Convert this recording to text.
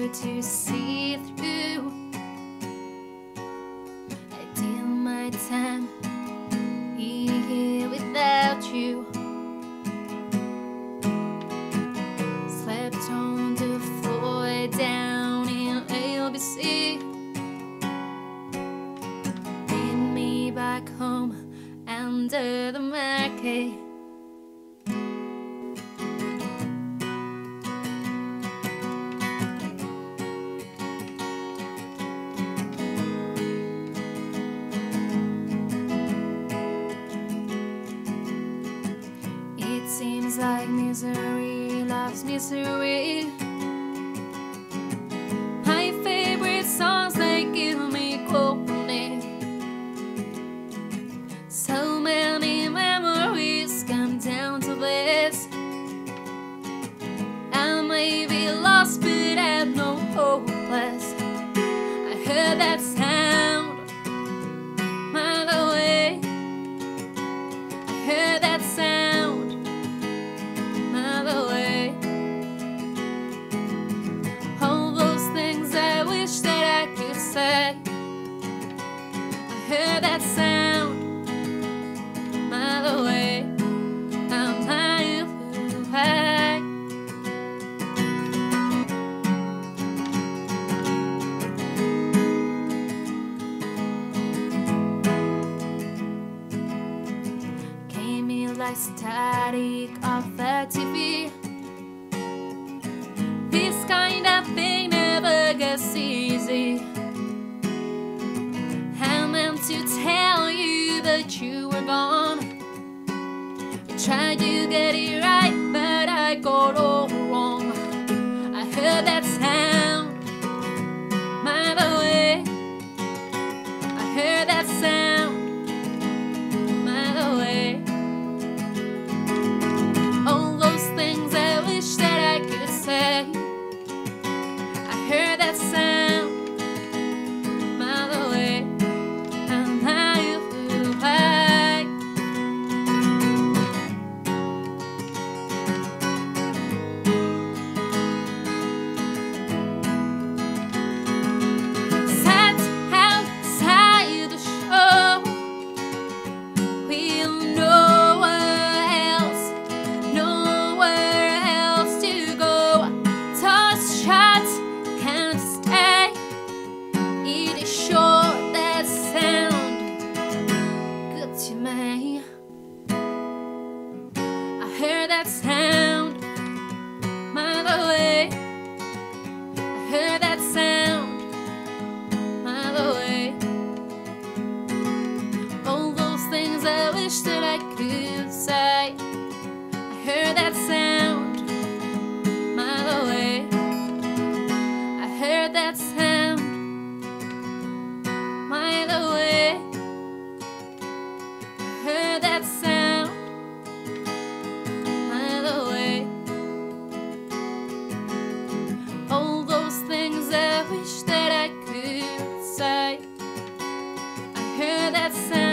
you to see through. I did my time here without you. Slept on the floor down in ABC. Lead me back home under the marquee. It seems like misery loves misery. My favorite songs, they give me company. So many memories come down to this. I may be lost, but I'm no hopeless. I heard that sound miles away. I heard that sound miles away. All those things I wish that I could say. I heard that sound miles away. I'm miles away. Came in like static off the TV. This kind of thing never gets easy. I meant to tell you that you were gone. I tried to get it right, but I got all wrong. I heard that sound miles away. I heard that sound miles away. All those things I wish that I could say. I heard that sound miles away. I'm miles away. Sat outside the show with nowhere else to go. Toss shots, can't stay. It is sure that sound good to me. I heard that sound miles away. I heard that sound miles away. All those things I wish that I could say. I heard that sound miles away. I heard that sound miles away. I heard that sound miles away. All those things I wish that I could say. I heard that sound